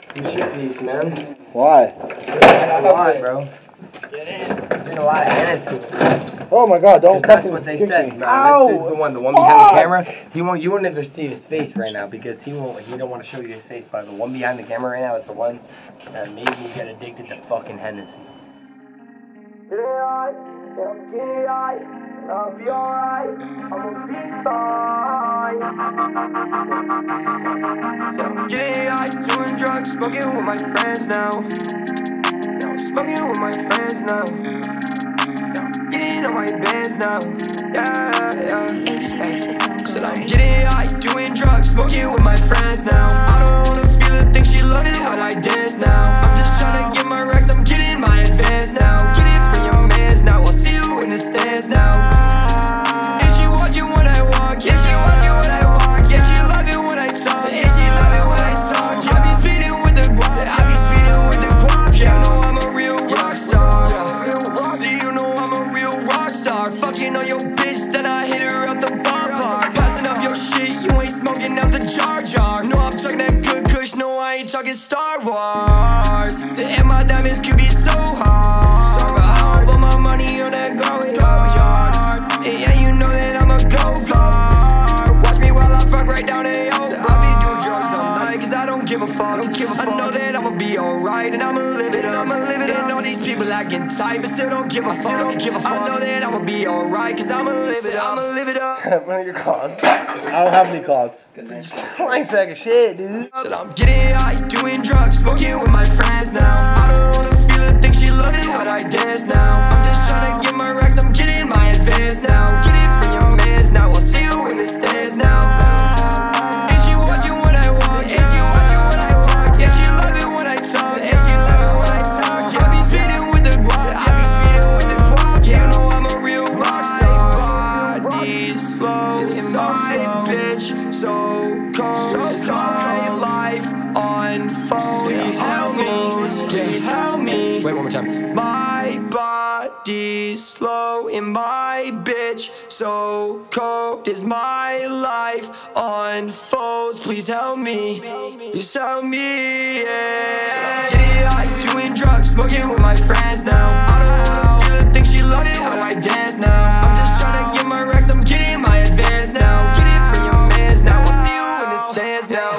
You should be, man. Why? Why, bro? Get in. Doing a lot of Hennessy. Oh my God! Don't that's fucking what they kick said. me. No, this is the one behind the camera. He won't. You won't ever see his face right now because he won't. He don't want to show you his face. But the one behind the camera right now is the one that made me get addicted to fucking Hennessy. I'll be alright. I'ma be fine. So I'm getting high, doing drugs, smoking with my friends now. Yeah, I'm smoking with my friends now. Yeah, getting on my bands now. Yeah. Said I'm getting high, doing drugs, smoking with my friends now. I don't wanna feel it, think she loved it how I dance now. I'm just trying to get my racks, I'm getting my advance now. Get it for your mans now, I'll see you in the stands now. Fucking on your bitch, then I hit her out the ballpark. Passing up your shit, you ain't smoking out the jar jar. No, I'm talking that good kush, no, I ain't talking Star Wars. Saying my diamonds could be so hard, but I don't put my money on that go yard. Yeah, you know that I'ma go far. Watch me while I fuck right down a yo. I be doing drugs all night, cause I don't give a fuck. I know that I'ma be alright, and I'ma live it up. And all these people acting tight, but still don't give a fuck. I know that I'ma be alright, cause I'ma live it up. What are your claws? I don't have any claws. I ain't sack of shit, dude. Said I'm getting high, doing drugs, smoking with my friends now. I don't wanna feel it, think she loved it how I dance now. I'm just trying to get my racks, I'm getting my advance now. Get it for your mans now, I'll see you in the stands now. And she watching what I walk, and she watching what I walk, and she love it when I talk, and she love it when I talk. I be speeding with the guap, I be speeding with the guap. You know I'm a real rock star. Body slow in my bitch, so cold. So my life unfolds. Please help me, please help me. Wait, one more time. My body's slow in my bitch, so cold as my life unfolds. Please help me, please help me, yeah. Getting high, doing drugs, smoking with my friends now. I don't wanna feel it, think she loved it how I dance now. I'm just trying to get my racks, I'm getting my advance now. Get it for your mans now, I'll see you in the stands now.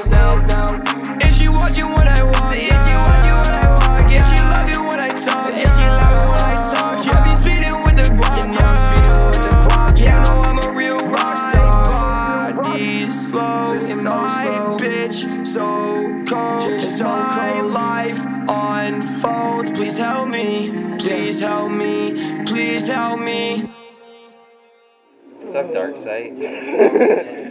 And she watching what I walk, and she watching what I walk, and she love it when I talk, and she love it when I talk. I be speeding with the guap, and I'm speeding with the guap. You know I'm a real rock star. Body slow in my bitch, so cold. So my life unfolds. Please help me, please help me, please help me. What's up, Dark Sight?